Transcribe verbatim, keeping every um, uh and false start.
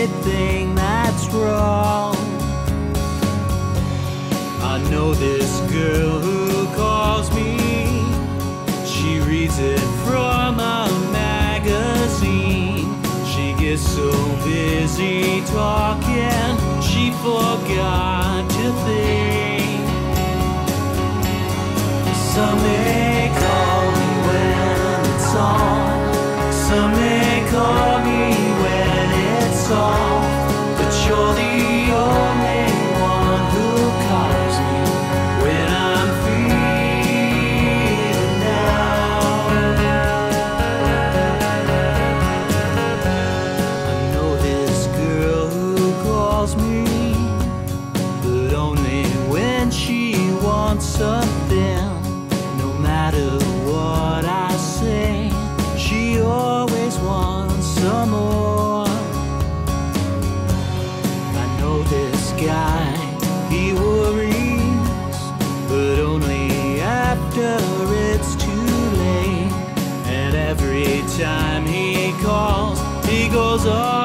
everything that's wrong. I know this girl who calls me. She reads it from a magazine. She gets so busy talking, she forgot to think. Some may call me when it's on, some may call me when it's off, but you're the only one who calls me when I'm feeling down. I know this girl who calls me, but only when she wants something. No matter what I say, she always wants some more. I know this guy, he worries, but only after it's too late. And every time he calls, he goes on